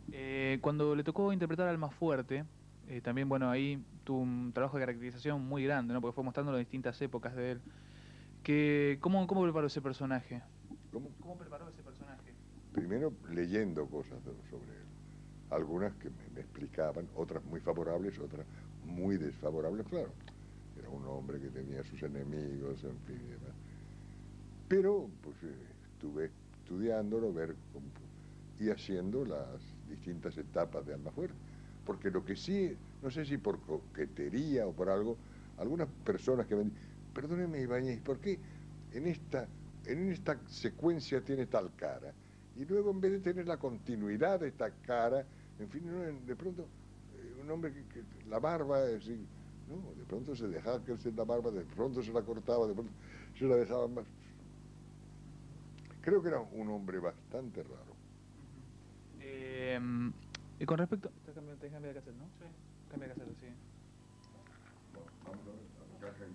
Cuando le tocó interpretar al más fuerte, también, bueno, ahí tuvo un trabajo de caracterización muy grande, ¿no? Porque fue mostrando las distintas épocas de él. ¿Cómo preparó ese personaje? ¿Cómo? ¿Cómo preparó ese personaje? Primero leyendo cosas sobre él. Algunas que me explicaban, otras muy favorables, otras muy desfavorables, claro. Era un hombre que tenía sus enemigos, en fin, y demás. Pero, pues, estuve estudiándolo, y haciendo las distintas etapas de Almafuerte. Porque lo que sí, no sé si por coquetería o por algo, algunas personas que me dicen, perdóneme Ibáñez, ¿por qué en esta, en esta secuencia tiene tal cara? Y luego en vez de tener la continuidad de esta cara, en fin, de pronto, un hombre que la barba, así, no, de pronto se dejaba crecer la barba, de pronto se la cortaba, de pronto se la dejaba más. Creo que era un hombre bastante raro. Ujú. Eh, y con respecto... Te cambia de cassette, ¿no? Sí. Cambia de cassette, sí. Bueno, vamos a ver, a la caja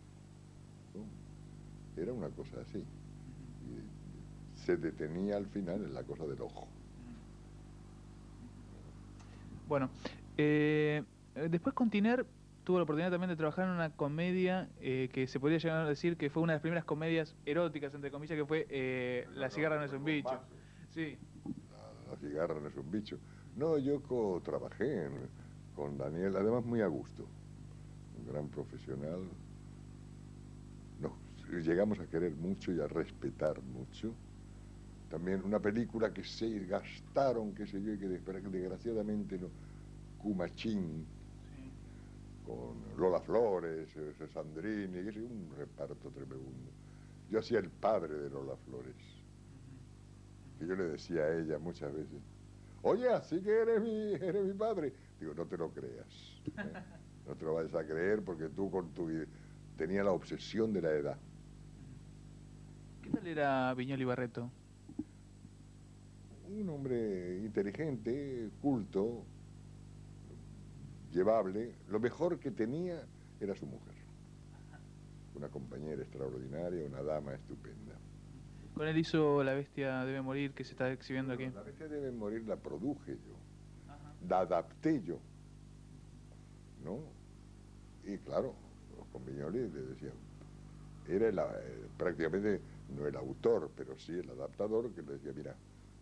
¿no? Era una cosa así. Ujú, Y se detenía al final en la cosa del ojo. ujú, ujú. Bueno, después con Tiner tuvo la oportunidad también de trabajar en una comedia que se podría llegar a decir que fue una de las primeras comedias eróticas, entre comillas, que fue La cigarra no es un bicho. Sí. La cigarra no es un bicho. No, yo trabajé con Daniel, además muy a gusto, un gran profesional. Nos llegamos a querer mucho y a respetar mucho. También una película que se gastaron, qué sé yo, y que desgraciadamente no. Cumachín, Sí. con Lola Flores, Sandrini, que es un reparto tremendo. Yo hacía el padre de Lola Flores, Ujú, que ujú. yo le decía a ella muchas veces, oye, así que eres mi padre. Digo, no te lo creas, ¿eh? No te lo vayas a creer porque tú con tu tenía la obsesión de la edad. Ujú. ¿Qué tal era Viñoly Barreto? Un hombre inteligente, culto, llevable. Lo mejor que tenía era su mujer. Una compañera extraordinaria, una dama estupenda. Con él hizo La bestia debe morir, que se está exhibiendo Bueno, aquí. La bestia debe morir la produje yo, Ajá. la adapté yo, Ujú. ¿no? Y claro, con Viñoly le decía, era prácticamente no el autor, pero sí el adaptador que le decía, mira,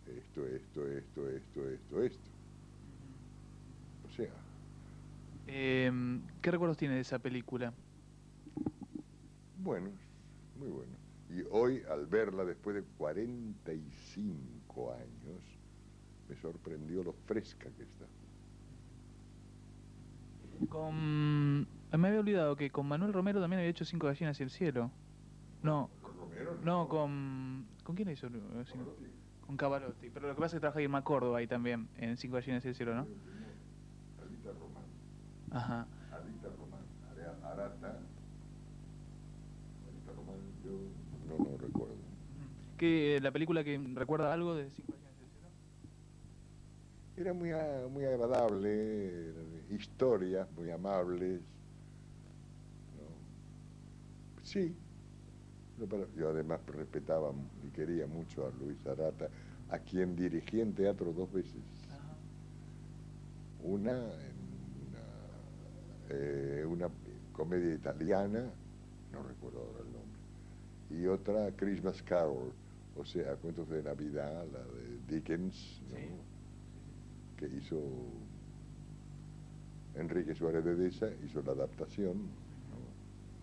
esto. Ujú, ujú. O sea, ¿Qué recuerdos tiene de esa película? buenos, muy buenos. Y hoy, al verla después de 45 años, me sorprendió lo fresca que está. Ujú, ujú. Me había olvidado que con Manuel Romero también había hecho Cinco gallinas y el cielo. No, No, con Romero no, no. ¿con quién hizo? Pavarotti. Con Cavalotti. Pero lo que pasa es que trabaja Irma Córdoba ahí también, en Cinco gallinas y el cielo, ¿no? Primero, Alita Román. Ajá. Alita Román. Arata. Alita Román, yo no recuerdo. Ujú. ¿Qué, la película que recuerda algo de Cinco gallinas y el cielo? Era muy agradable, historias muy amables, ¿no? Sí, yo además respetaba y quería mucho a Luis Arata, a quien dirigí en teatro dos veces. Ajá. Una en una comedia italiana, no recuerdo ahora el nombre, y otra Christmas Carol, o sea, cuentos de Navidad, la de Dickens, Sí, ¿no? sí, sí. Que hizo Enrique Suárez de Deza, hizo la adaptación, Ujú, ¿no?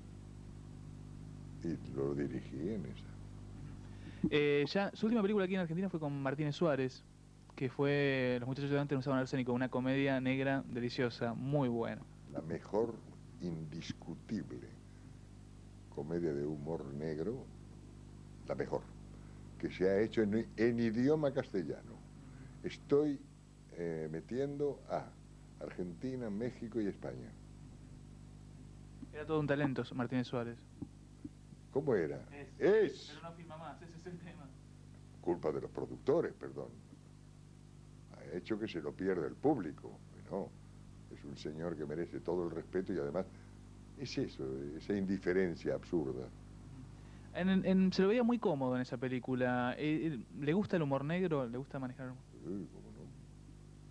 Y lo dirigí en esa. ujú. Ya, su última película aquí en Argentina fue con Martínez Suárez, que fue Los muchachos de antes no usaban arsénico, una comedia negra deliciosa, muy buena. La mejor, indiscutible comedia de humor negro, la mejor, que se ha hecho en idioma castellano. Ujú. Estoy metiendo a Argentina, México y España. Ujú, ujú. Era todo un talento, Martínez Suárez. ¿Cómo era? Pero Es no filma más, ese es el tema. culpa de los productores, perdón. Ha hecho que se lo pierda el público. No, es un señor que merece todo el respeto y además es eso, esa indiferencia absurda. Ujú. Se lo veía muy cómodo en esa película. ¿Le gusta el humor negro? ¿Le gusta manejar el humor? ¿Cómo no?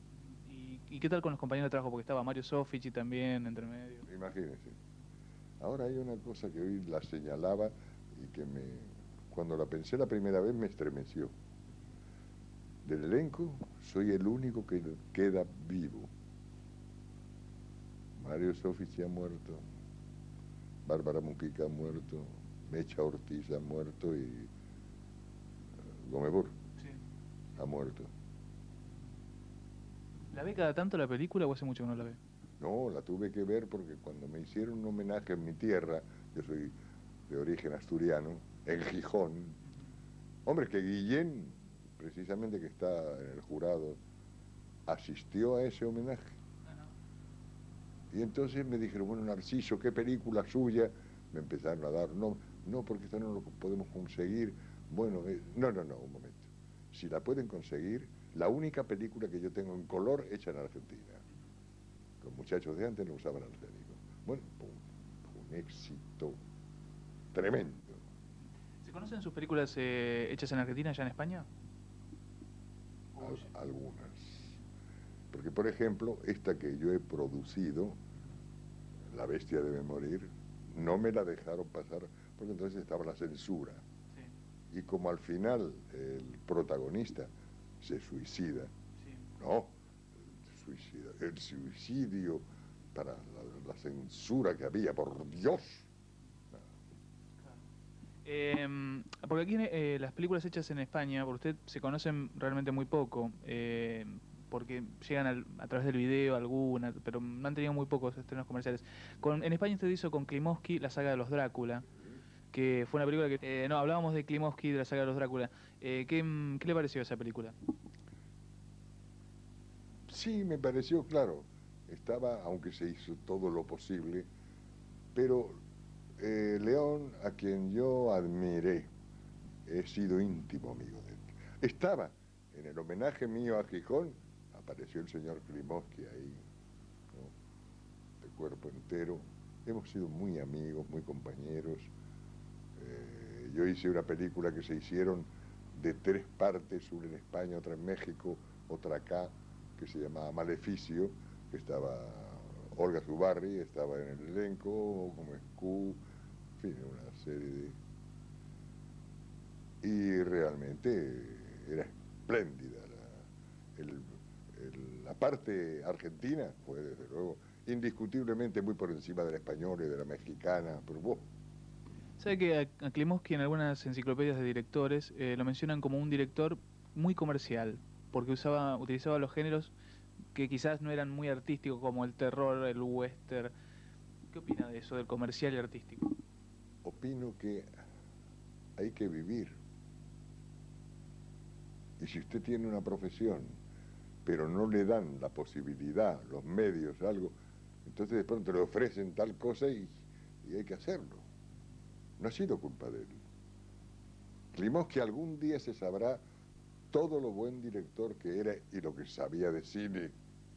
¿Y qué tal con los compañeros de trabajo? Porque estaba Mario Soffici también, entre medio. Imagínense. Ahora hay una cosa que hoy la señalaba y que cuando la pensé la primera vez me estremeció. Del elenco soy el único que queda vivo. Mario Soffici ha muerto, Bárbara Mujica ha muerto, Mecha Ortiz ha muerto y Gomebur Sí. ha muerto. ¿La ve cada tanto la película o hace mucho que no la ve? No, la tuve que ver porque cuando me hicieron un homenaje en mi tierra, yo soy de origen asturiano, en Gijón, hombre, que Guillén, precisamente que está en el jurado, asistió a ese homenaje. Y entonces me dijeron, bueno, Narciso, ¿qué película suya? Me empezaron a dar, no, no, porque esto no lo podemos conseguir. Bueno, no, un momento. Si la pueden conseguir, la única película que yo tengo en color hecha en Argentina. Los muchachos de antes no usaban arsénico. Bueno, pum, un éxito tremendo. ¿Se conocen sus películas hechas en Argentina, ya en España? Algunas. Porque, por ejemplo, esta que yo he producido, La bestia debe morir, no me la dejaron pasar porque entonces estaba la censura. Sí. Y como al final el protagonista se suicida, sí. No, el suicidio para la censura que había, por Dios. Porque aquí las películas hechas en España, por usted, se conocen realmente muy poco, porque llegan a través del video algunas, pero no han tenido muy pocos estrenos comerciales. En España usted hizo con Klimovsky la saga de los Drácula, que fue una película que... no, hablábamos de Klimovsky, de la saga de los Drácula. ¿Qué le pareció esa película? Sí, me pareció, claro, estaba, aunque se hizo todo lo posible, pero León, a quien yo admiré, he sido íntimo amigo de él. Estaba en el homenaje mío a Gijón, apareció el señor Klimovsky ahí, ¿no? De cuerpo entero. Hemos sido muy amigos, muy compañeros. Yo hice una película que se hicieron de 3 partes, una en España, otra en México, otra acá, que se llamaba Maleficio, que estaba Olga Zubarry, estaba en el elenco, como Escú, en fin, una serie de... Y realmente era espléndida. La parte argentina fue, desde luego, indiscutiblemente muy por encima de la española y de la mexicana, pero vos... ¿Sabe que a Klimovsky en algunas enciclopedias de directores lo mencionan como un director muy comercial, porque utilizaba los géneros que quizás no eran muy artísticos, como el terror, el western? ¿Qué opina de eso, del comercial y artístico? Opino que hay que vivir. Y si usted tiene una profesión, pero no le dan la posibilidad, los medios, algo, entonces de pronto le ofrecen tal cosa y hay que hacerlo. No ha sido culpa de él. Klimovsky algún día se sabrá todo lo buen director que era y lo que sabía de cine.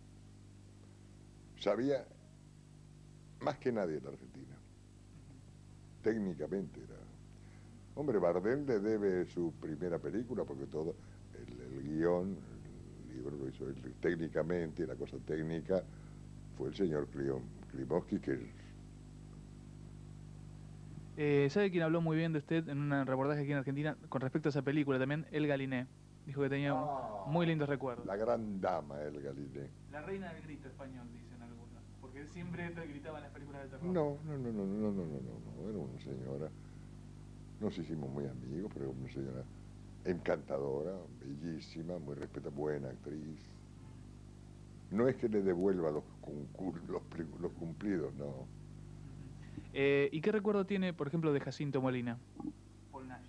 Sabía más que nadie en la Argentina. Técnicamente era... Hombre, Bardem le debe su primera película porque todo, el guión, el libro lo hizo él técnicamente, la cosa técnica, fue el señor Klimovsky, que... ¿Sabe quién habló muy bien de usted en un reportaje aquí en Argentina con respecto a esa película también? El Galiné. Dijo que tenía muy lindos recuerdos. La gran dama, el Galiné. La reina del grito español, dicen algunos. Porque él siempre gritaba en las películas de terror. No, era una señora. Nos hicimos muy amigos, pero era una señora encantadora, bellísima, muy respetada, buena actriz. No es que le devuelva los cumplidos, no. ¿Y qué recuerdo tiene, por ejemplo, de Jacinto Molina? Paul Nash.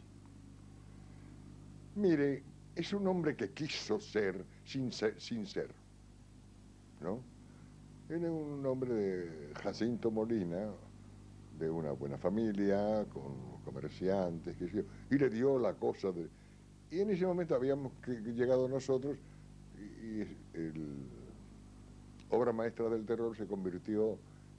Mire, es un hombre que quiso ser sin ser, ¿no? Era un hombre de Jacinto Molina, de una buena familia, con comerciantes, qué sé yo, y le dio la cosa de... Y en ese momento habíamos llegado nosotros y Obra Maestra del Terror se convirtió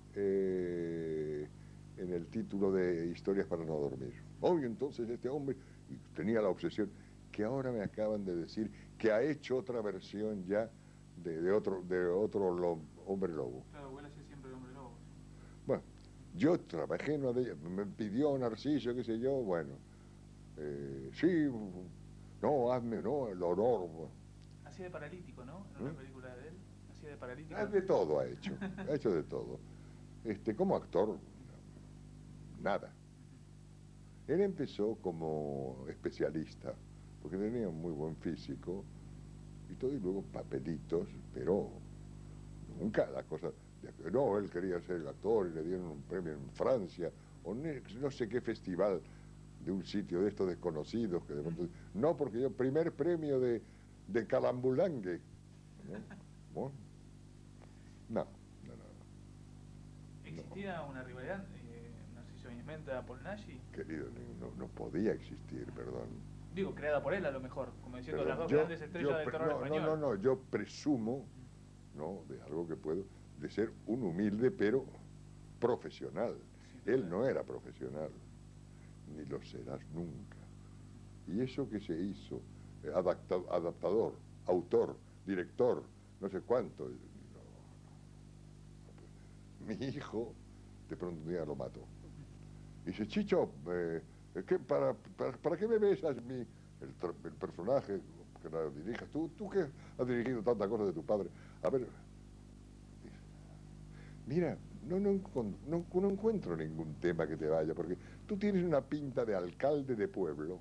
en el título de Historias para no dormir. Hoy entonces este hombre tenía la obsesión que ahora me acaban de decir que ha hecho otra versión ya hombre lobo. Claro, él hacía siempre el hombre lobo. Bueno, yo trabajé en una de ellas, me pidió Narciso, qué sé yo, bueno, sí, no, hazme, no, el honor. Bueno. Hacía de paralítico, ¿no? En una película de él. Hacía de paralítico. De todo ha hecho de todo. Como actor, nada. Él empezó como especialista, porque tenía un muy buen físico y todo, y luego papelitos, pero nunca la cosa. No, él quería ser actor y le dieron un premio en Francia, o no sé qué festival de un sitio de estos desconocidos. Que de pronto, no, porque yo, primer premio de Calambulangue. ¿No? Bueno, no. ¿Existía una rivalidad, Narciso Añezmenta, Polnashi? Querido, no podía existir, perdón. Digo, creada por él a lo mejor, como diciendo Perdón, las dos grandes estrellas del terror español. No, yo presumo, de algo que puedo, de ser un humilde pero profesional. Él no era profesional, ni lo serás nunca. Y eso que se hizo, adaptador, autor, director, no sé cuánto. Mi hijo, de pronto un día lo mató. Y dice, Chicho, ¿para qué me besas el personaje que la dirijas? Tú que has dirigido tantas cosas de tu padre. A ver, mira, no encuentro ningún tema que te vaya, porque tú tienes una pinta de alcalde de pueblo.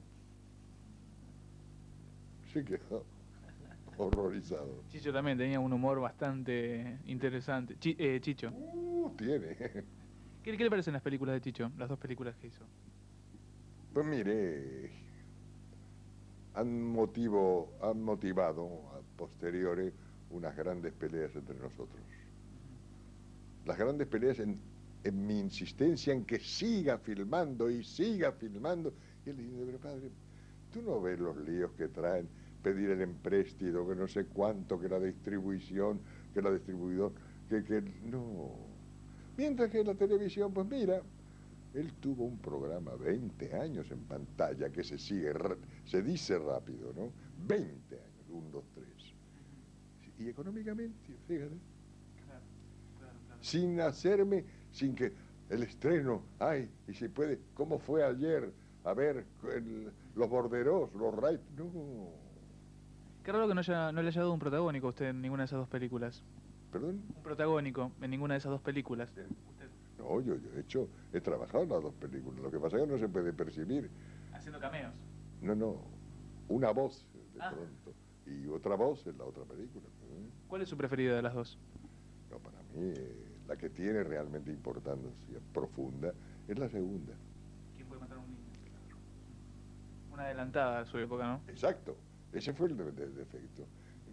Sí que horrorizado. Chicho también tenía un humor bastante interesante. Chicho. Tiene. ¿Qué le parecen las películas de Chicho? Las dos películas que hizo. Pues mire, han motivado a posteriores unas grandes peleas entre nosotros. Las grandes peleas en mi insistencia en que siga filmando y siga filmando. Y él dice, pero padre, tú no ves los líos que traen, pedir el empréstito, que no sé cuánto, que la distribución, que la distribuidor, que no. Mientras que la televisión, pues mira, él tuvo un programa 20 años en pantalla que se dice rápido, ¿no? 20 años, 1, 2, 3. Y económicamente, fíjate. Claro. Sin que el estreno, y si puede, ¿cómo fue ayer? A ver, los borderos, los Wright, no. Qué raro que no le haya dado un protagónico a usted en ninguna de esas dos películas. ¿Perdón? Un protagónico en ninguna de esas dos películas. ¿Usted? No, yo he trabajado en las dos películas. Lo que pasa es que no se puede percibir. ¿Haciendo cameos? No. Una voz, de pronto. Y otra voz en la otra película. ¿Cuál es su preferida de las dos? No, para mí, la que tiene realmente importancia profunda es la segunda. ¿Quién puede matar a un niño? Claro. Una adelantada a su época, ¿no? Exacto. Ese fue el defecto.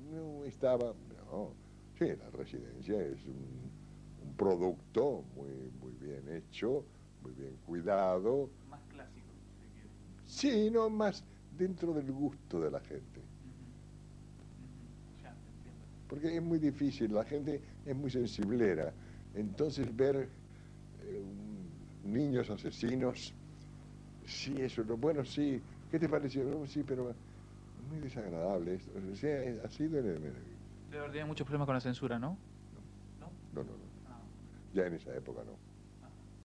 Sí, La Residencia es un producto muy bien hecho, muy bien cuidado. Más clásico, si quiere. Sí, no, más dentro del gusto de la gente. Ya, entiendo. Porque es muy difícil, la gente es muy sensiblera. Entonces ver niños asesinos, sí, eso, bueno, sí, ¿qué te pareció? No, sí, pero muy desagradable esto. O sea, ha sido en el... Debe haber tenido muchos problemas con la censura, ¿no? No. Ya en esa época no.